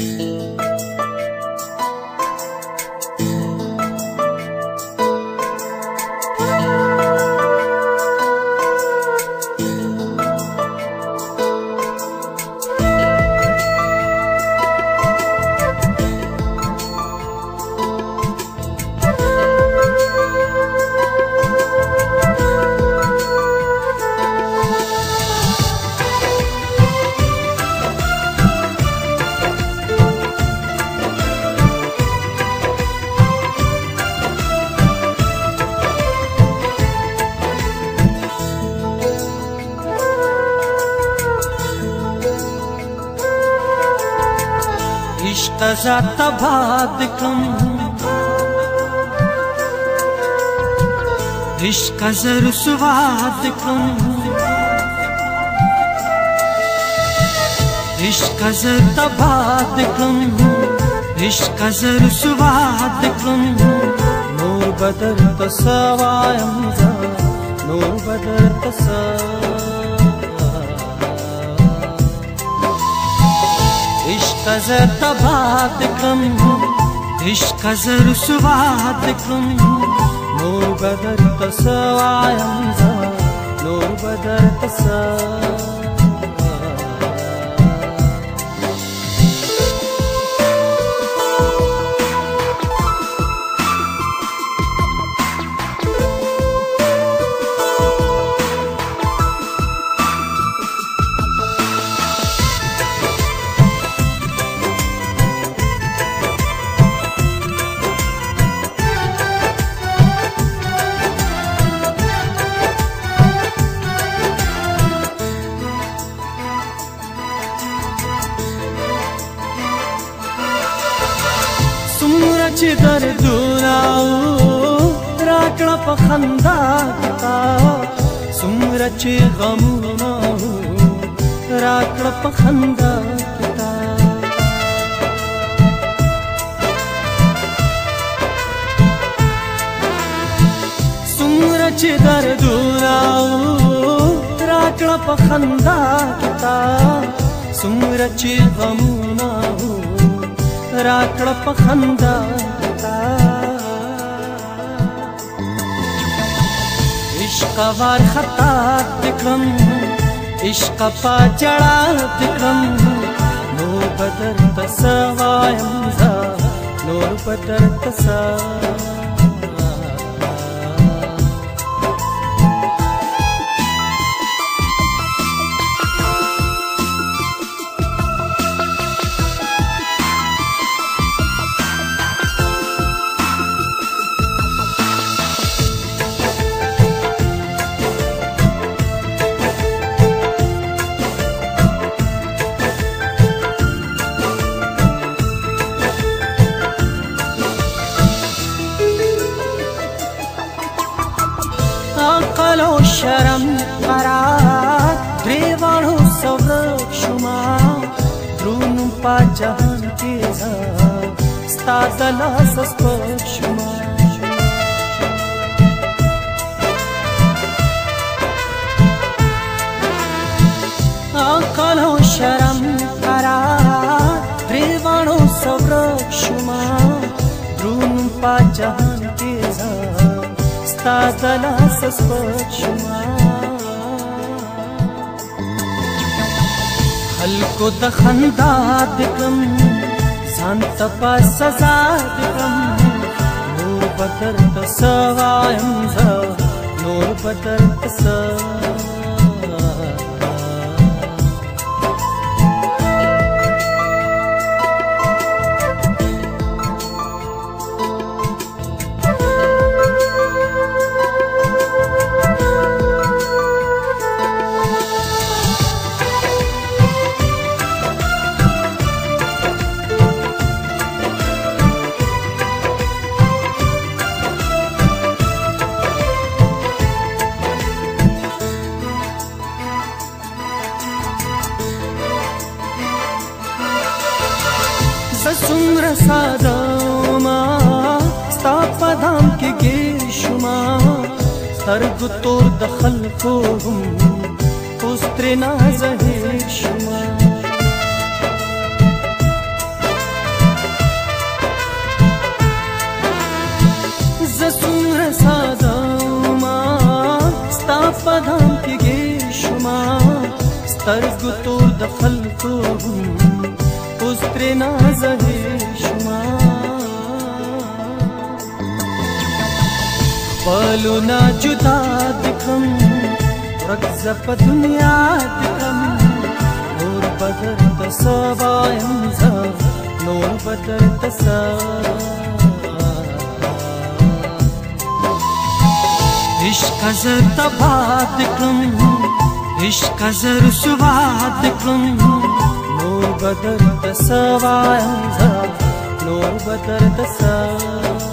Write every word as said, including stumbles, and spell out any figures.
इश्क ज़ाता बाद कम इश्क ज़र स्वाद कम इश्क ज़ाता बाद कम इश्क ज़र स्वाद कम नूर बदर तसवायम नूर बदर तसा इश्क ज़ाता बाद कम इश्क ज़र स्वाद कम नूर बदर तसवायम नूर बदर तसा दर दुराओ राकड़ा पखंदा किता सुमरच गमुना राकड़ा पखंदा किता सुमरच दर दुराओ राकड़ा पखंदा किता सुमरच गमुना राकड़ा पखंदा इश्क वार खता दिक्रम इश्क पा चढ़ा दिक्रम नूर बदर तसवायम नूर बदर तसा अकलो शरम करार रेवाणो सवरक शुमा द्रोण पा जहान के स्तादला सस्पक शुमा अकलो शरम करार रेवाणो सवरक शुमा द्रोण पा जहान के तादला सस्पक्षमा हल्को दखंदा दिकम शांत पा सजा दिकम नूर बदर तसवायम नूर बदर तसा सुम्र सादामा स्तापदाम के गेशुमा सर्ग तोर दखल को उस्त्रे नाज़हे शुमा سترګو تور د خلکو اوس ترې نازهې شوما خپلونه جدا د کړم ورک زه په دنیا د کړم نور به درته څه وایم زه نور به درته څه عشق زه تباه د کړم عشق زه رسوا د کړم نور به درته څه وایم زه نور به درته څه